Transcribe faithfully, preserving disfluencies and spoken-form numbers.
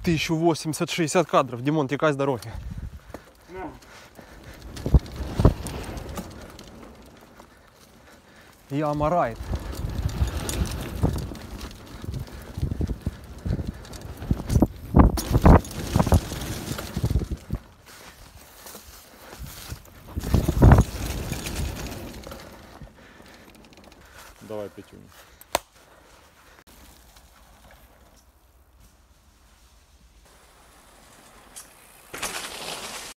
тисяча вісімдесят шістдесят кадрів. Дімон, тікай з дороги. Яма райд. Давай, Петюнь.